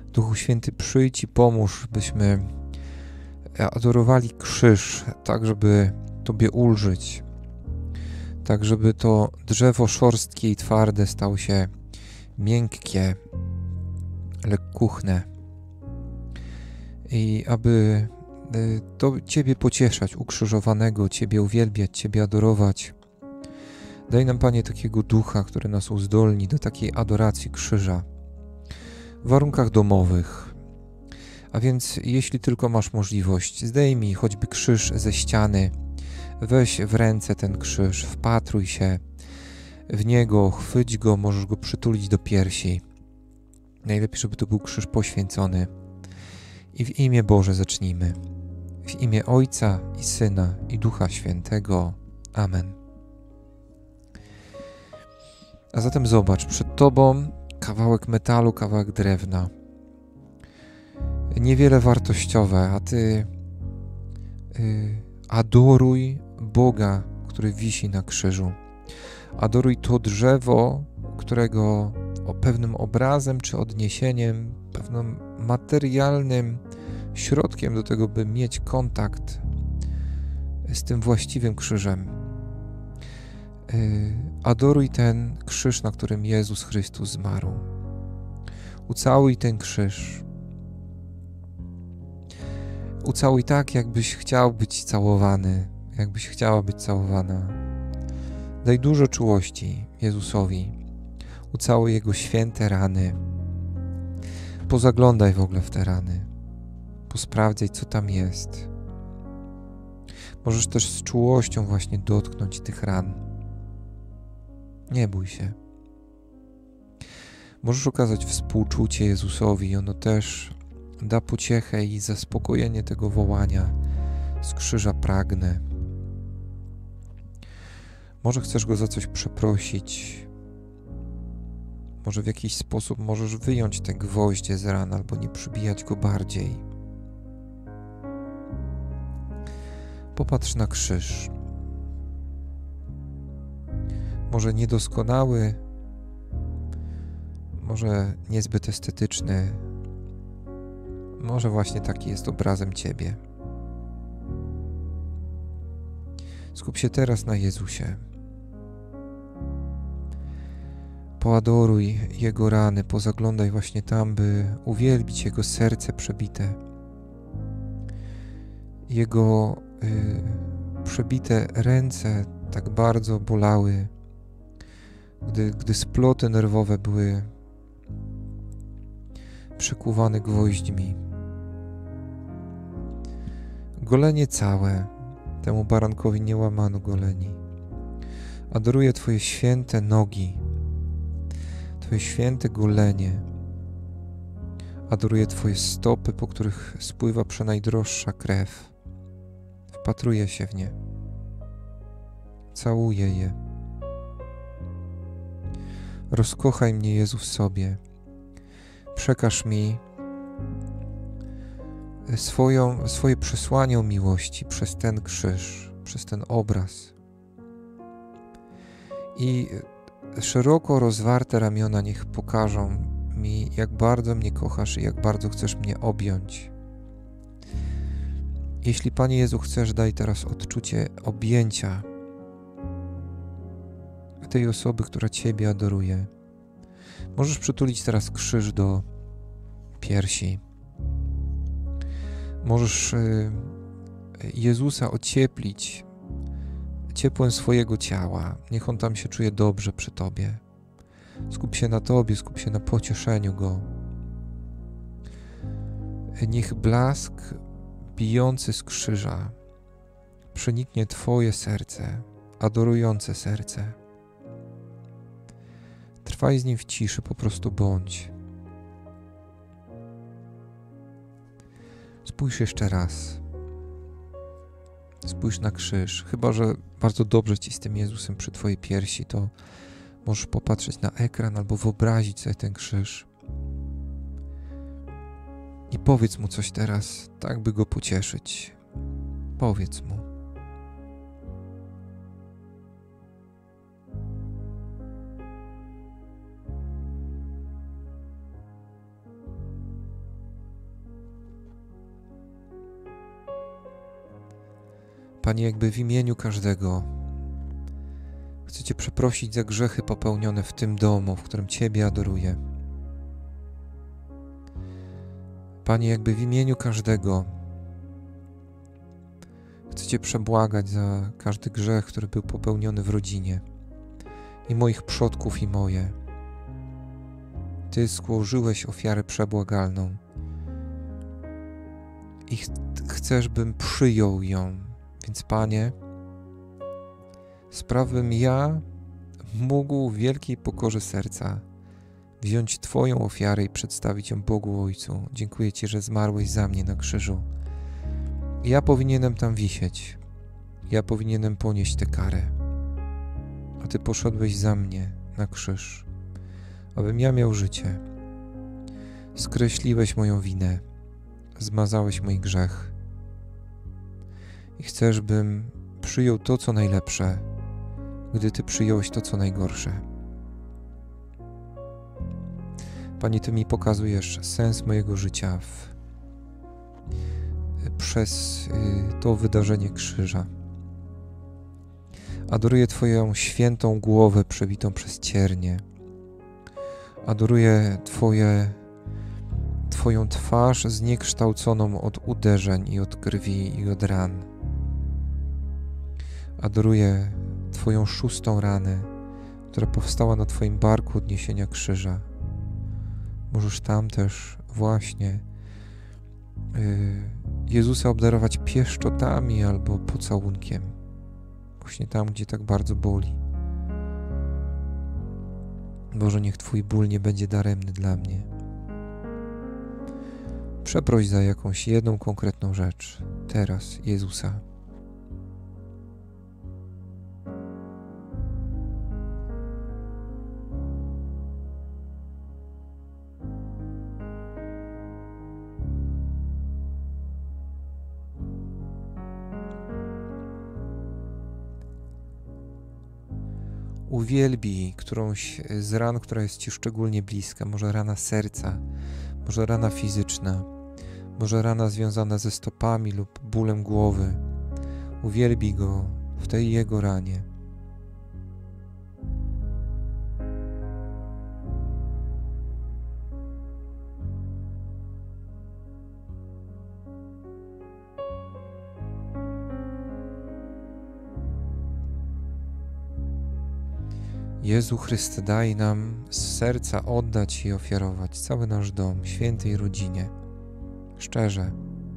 Duchu Święty, przyjdź i pomóż, byśmy adorowali krzyż, tak żeby Tobie ulżyć, tak żeby to drzewo szorstkie i twarde stało się miękkie, lekkuchne i aby to Ciebie pocieszać, ukrzyżowanego, Ciebie uwielbiać, Ciebie adorować. Daj nam, Panie, takiego ducha, który nas uzdolni do takiej adoracji krzyża w warunkach domowych. A więc jeśli tylko masz możliwość, zdejmij choćby krzyż ze ściany, weź w ręce ten krzyż, wpatruj się w niego, chwyć go, możesz go przytulić do piersi. Najlepiej, żeby to był krzyż poświęcony. I w imię Boże zacznijmy. W imię Ojca i Syna i Ducha Świętego. Amen. A zatem zobacz, przed Tobą kawałek metalu, kawałek drewna. Niewiele wartościowe, a Ty adoruj Boga, który wisi na krzyżu. Adoruj to drzewo, którego pewnym obrazem czy odniesieniem, pewnym materialnym środkiem do tego, by mieć kontakt z tym właściwym krzyżem. Adoruj ten krzyż, na którym Jezus Chrystus zmarł. Ucałuj ten krzyż. Ucałuj tak, jakbyś chciał być całowany, jakbyś chciała być całowana. Daj dużo czułości Jezusowi. Ucałuj Jego święte rany. Pozaglądaj w ogóle w te rany. Posprawdzaj, co tam jest. Możesz też z czułością właśnie dotknąć tych ran. Nie bój się. Możesz okazać współczucie Jezusowi. Ono też da pociechę i zaspokojenie tego wołania. Z krzyża pragnę. Może chcesz Go za coś przeprosić. Może w jakiś sposób możesz wyjąć te gwoździe z ran albo nie przybijać go bardziej. Popatrz na krzyż. Może niedoskonały, może niezbyt estetyczny, może właśnie taki jest obrazem Ciebie. Skup się teraz na Jezusie. Poadoruj Jego rany, pozaglądaj właśnie tam, by uwielbić Jego serce przebite. Jego przebite ręce tak bardzo bolały, gdy sploty nerwowe były przykuwane gwoźdźmi. Golenie całe, temu barankowi nie łamano goleni. Adoruję Twoje święte nogi, Twoje święte golenie. Adoruję Twoje stopy, po których spływa przenajdroższa krew. Wpatruję się w nie. Całuję je. Rozkochaj mnie, Jezu, w sobie. Przekaż mi swoje przesłanie o miłości przez ten krzyż, przez ten obraz. I szeroko rozwarte ramiona niech pokażą mi, jak bardzo mnie kochasz i jak bardzo chcesz mnie objąć. Jeśli, Panie Jezu, chcesz, daj teraz odczucie objęcia tej osoby, która Ciebie adoruje. Możesz przytulić teraz krzyż do piersi. Możesz Jezusa ocieplić ciepłem swojego ciała. Niech On tam się czuje dobrze przy Tobie. Skup się na Tobie, skup się na pocieszeniu Go. Niech blask bijący z krzyża przeniknie Twoje serce, adorujące serce. Trwaj z Nim w ciszy, po prostu bądź. Spójrz jeszcze raz. Spójrz na krzyż. Chyba że bardzo dobrze Ci z tym Jezusem przy Twojej piersi, to możesz popatrzeć na ekran albo wyobrazić sobie ten krzyż. I powiedz Mu coś teraz, tak by Go pocieszyć. Powiedz Mu. Panie, jakby w imieniu każdego chcę Cię przeprosić za grzechy popełnione w tym domu, w którym Ciebie adoruję. Panie, jakby w imieniu każdego chcę Cię przebłagać za każdy grzech, który był popełniony w rodzinie i moich przodków i moje. Ty złożyłeś ofiarę przebłagalną i chcesz, bym przyjął ją. Więc Panie, spraw, bym ja mógł w wielkiej pokorze serca wziąć Twoją ofiarę i przedstawić ją Bogu Ojcu. Dziękuję Ci, że zmarłeś za mnie na krzyżu. Ja powinienem tam wisieć. Ja powinienem ponieść tę karę. A Ty poszedłeś za mnie na krzyż, abym ja miał życie. Skreśliłeś moją winę. Zmazałeś mój grzech. I chcesz, bym przyjął to, co najlepsze, gdy Ty przyjąłeś to, co najgorsze. Panie, Ty mi pokazujesz sens mojego życia przez to wydarzenie krzyża. Adoruję Twoją świętą głowę przebitą przez ciernie. Adoruję Twoją twarz zniekształconą od uderzeń i od krwi i od ran. Adoruję Twoją 6. ranę, która powstała na Twoim barku od niesienia krzyża. Możesz tam też właśnie Jezusa obdarować pieszczotami albo pocałunkiem. Właśnie tam, gdzie tak bardzo boli. Boże, niech Twój ból nie będzie daremny dla mnie. Przeproś za jakąś jedną konkretną rzecz. Teraz Jezusa. Uwielbij którąś z ran, która jest Ci szczególnie bliska. Może rana serca, może rana fizyczna, może rana związana ze stopami lub bólem głowy. Uwielbij Go w tej Jego ranie. Jezu Chryste, daj nam z serca oddać i ofiarować cały nasz dom, świętej rodzinie, szczerze.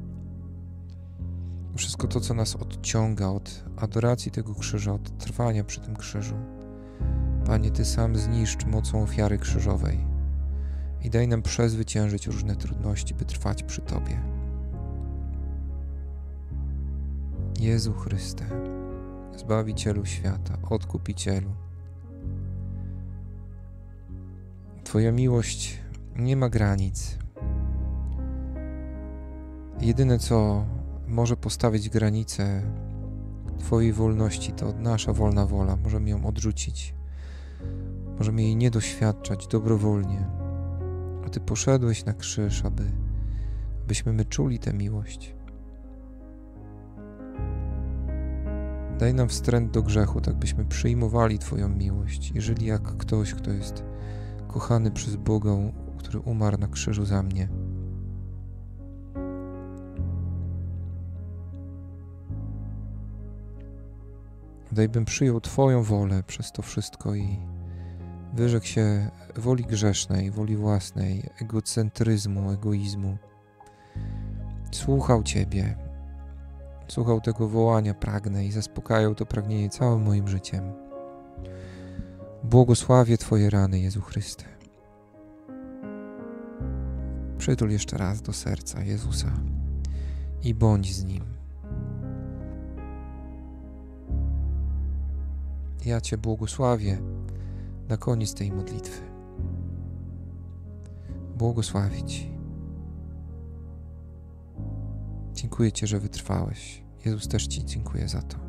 Wszystko to, co nas odciąga od adoracji tego krzyża, od trwania przy tym krzyżu. Panie, Ty sam zniszcz mocą ofiary krzyżowej i daj nam przezwyciężyć różne trudności, by trwać przy Tobie. Jezu Chryste, Zbawicielu świata, Odkupicielu, Twoja miłość nie ma granic. Jedyne, co może postawić granicę Twojej wolności, to nasza wolna wola. Możemy ją odrzucić. Możemy jej nie doświadczać dobrowolnie. A Ty poszedłeś na krzyż, abyśmy my czuli tę miłość. Daj nam wstręt do grzechu, tak byśmy przyjmowali Twoją miłość. Jeżeli jak ktoś, kto jest kochany przez Boga, który umarł na krzyżu za mnie. Daj, bym przyjął Twoją wolę przez to wszystko i wyrzekł się woli grzesznej, woli własnej, egocentryzmu, egoizmu. Słuchał Ciebie, słuchał tego wołania, pragnę i zaspokajał to pragnienie całym moim życiem. Błogosławię Twoje rany, Jezu Chryste. Przytul jeszcze raz do serca Jezusa i bądź z Nim. Ja Cię błogosławię na koniec tej modlitwy. Błogosławię Ci. Dziękuję Ci, że wytrwałeś. Jezus, też Ci dziękuję za to.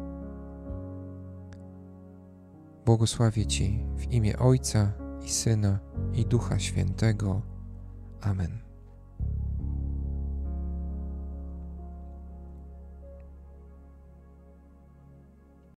Błogosławię Ci w imię Ojca i Syna i Ducha Świętego. Amen.